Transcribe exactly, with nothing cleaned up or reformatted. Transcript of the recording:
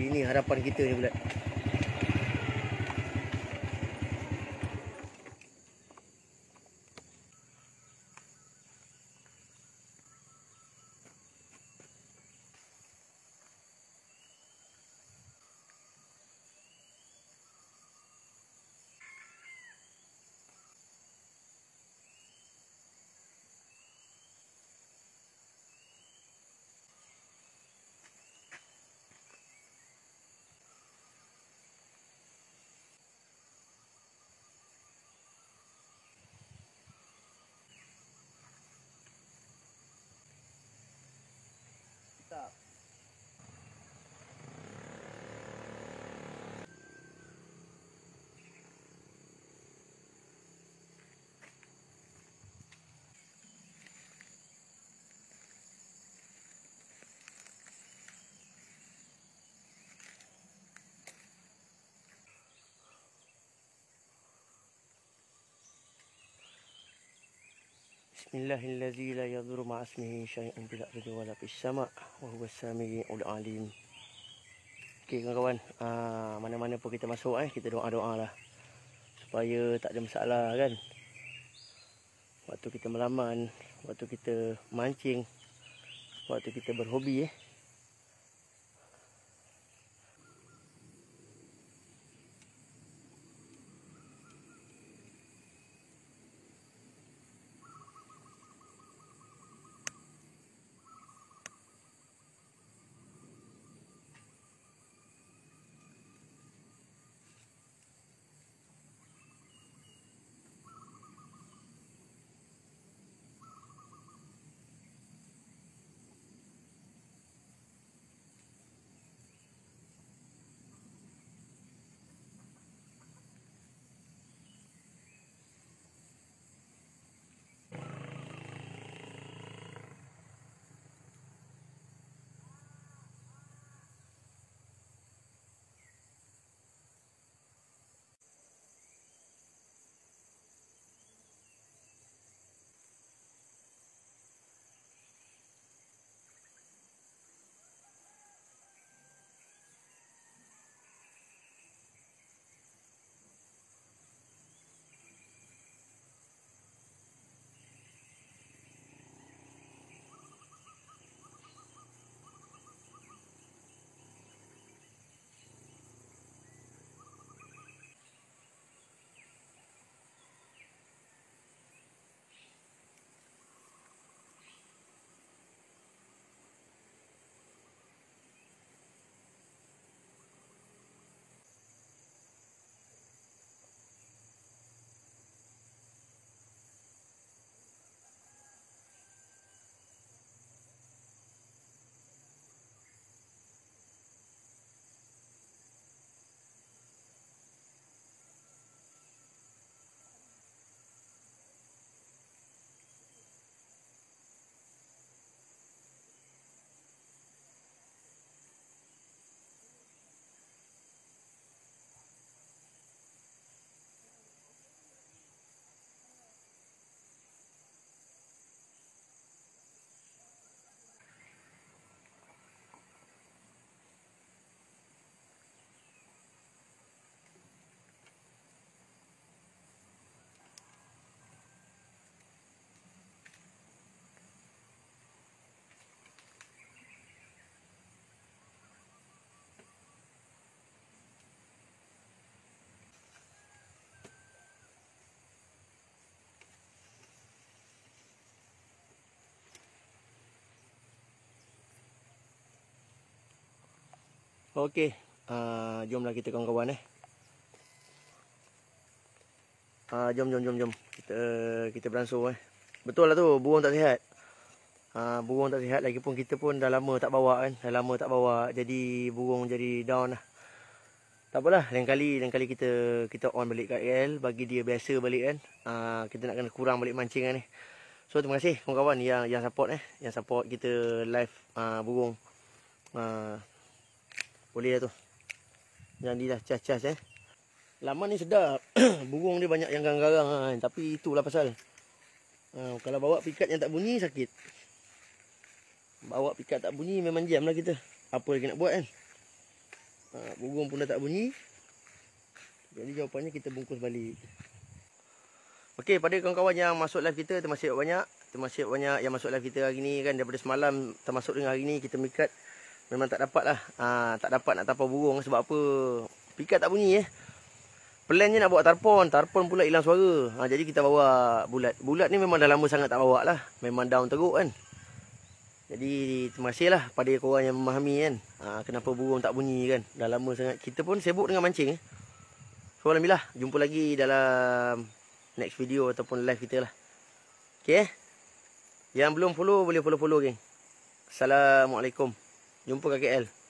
Ini harapan kita ni pula. Stop. Bismillahirrahmanirrahim. La yadhurru ma'a ismihi syai'un fil ardi wa la fis sama' wa huwas samiul alim. Okey kawan-kawan, ah, mana-mana pun kita masuk eh, kita doa-doa lah supaya tak ada masalah kan. Waktu kita melaman, waktu kita mancing, waktu kita berhobi eh. Okey, uh, jomlah kita kawan-kawan eh. Uh, jom jom jom jom. Kita kita beransur eh. Betul lah tu, burung tak sihat. Uh, burung tak sihat, lagipun kita pun dah lama tak bawa kan. Dah lama tak bawa, jadi burung jadi down lah. Tak apalah, lain kali lain kali kita kita on balik K L, bagi dia biasa balik kan. Uh, kita nak kena kurang balik mancingan ni. So terima kasih kawan-kawan yang yang support eh, yang support kita live uh, burung. Uh, boleh lah tu. Jadi dah cas-cas eh. Laman ni sedap. Burung dia banyak yang garang-garang kan. Tapi itulah pasal. Uh, kalau bawa pikat yang tak bunyi sakit. Bawa pikat tak bunyi memang jam lah kita. Apa lagi nak buat kan. Ha, burung pun dah tak bunyi. Jadi jawapannya kita bungkus balik. Okey, pada kawan-kawan yang masuk live kita, terima kasih banyak. Terima kasih banyak yang masuk live kita hari ni kan, daripada semalam termasuk dengan hari ni kita mikat memang tak dapat lah. Ha, tak dapat nak tapau burung sebab apa? Pikat tak bunyi eh. Plannya nak bawa tarpon, tarpon pula hilang suara. Ha, jadi kita bawa bulat. Bulat ni memang dah lama sangat tak bawa lah. Memang down teruk kan. Jadi terima kasih lah pada korang yang memahami kan. Ha, kenapa burung tak bunyi kan. Dah lama sangat. Kita pun sibuk dengan mancing eh. So alhamdulillah, jumpa lagi dalam next video ataupun live kita lah. Okay eh. Yang belum follow boleh follow-follow geng. Assalamualaikum. Jumpa kat K L.